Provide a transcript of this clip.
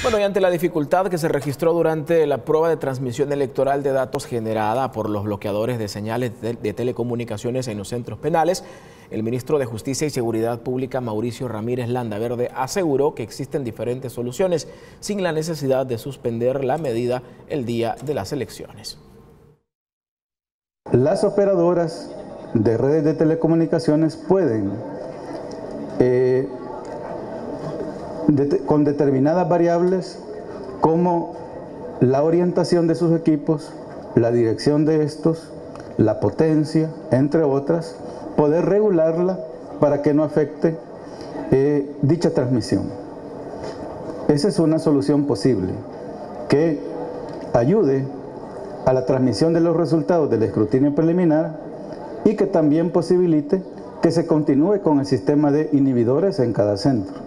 Bueno, y ante la dificultad que se registró durante la prueba de transmisión electoral de datos generada por los bloqueadores de señales de telecomunicaciones en los centros penales, el ministro de Justicia y Seguridad Pública, Mauricio Ramírez Landaverde, aseguró que existen diferentes soluciones sin la necesidad de suspender la medida el día de las elecciones. Las operadoras de redes de telecomunicaciones pueden con determinadas variables como la orientación de sus equipos, la dirección de estos, la potencia, entre otras, poder regularla para que no afecte dicha transmisión. Esa es una solución posible que ayude a la transmisión de los resultados del escrutinio preliminar y que también posibilite que se continúe con el sistema de inhibidores en cada centro.